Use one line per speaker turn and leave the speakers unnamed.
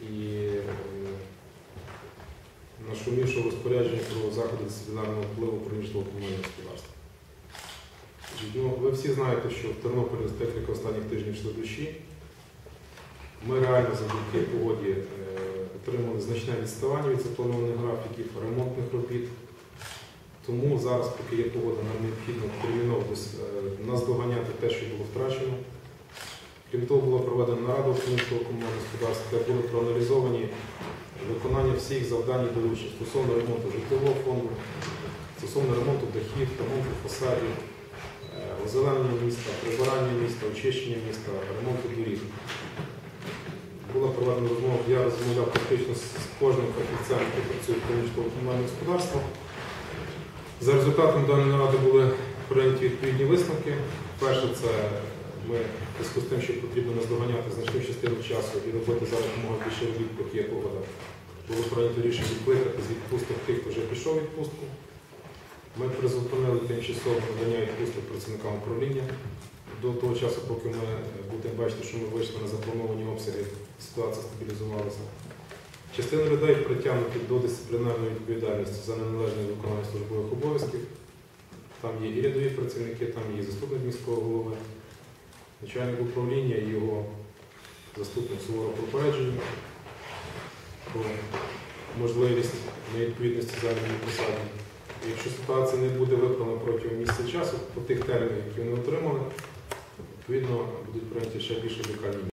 і нашумівшого розпорядження про заходи дисциплінарного впливу про житлово-комунальне господарство. Ви всі знаєте, що в Тернополі з декілька останніх тижнів йшли дощі. Ми реально завдяки погоді отримали значне відставання від запланованих графіків, ремонтних робіт. Тому зараз, поки є погода, нам необхідно терміново наздоганяти те, що було втрачено. Крім того, була проведена нарада у житлово-комунального господарства, де були проаналізовані виконання всіх завдань і доручень стосовно ремонту житлового фонду, стосовно ремонту дахів, ремонту фасадів, озеленення міста, прибирання міста, очищення міста, ремонту доріг. Була проведена розмова, я розмовляв практично з кожним фахівцем, який працює в житлово-комунальному господарстві. За результатом даної наради були прийняті відповідні висновки. Перше, це ми в зв'язку з тим, що потрібно наздоганяти значну частину часу і робити зараз якомога більше робіт, поки є погода. Було прийнято рішення відкликати з відпусток тих, хто вже пішов у відпустку. Ми призупинили тимчасово надання відпусток працівникам управління. До того часу, поки ми будемо бачити, що ми вийшли на заплановані обсяги, ситуація стабілізувалася. Частина людей притягнуті до дисциплінарної відповідальності за неналежне виконання службових обов'язків. Там є і рядові працівники, там є і заступник міського голови, начальник управління і його заступник суворо попередження про можливість невідповідності займаній посаді. Якщо ситуація не буде виправлена протягом місяця часу, по тих термінах, які вони отримали, відповідно будуть прийняті ще більш радикальні.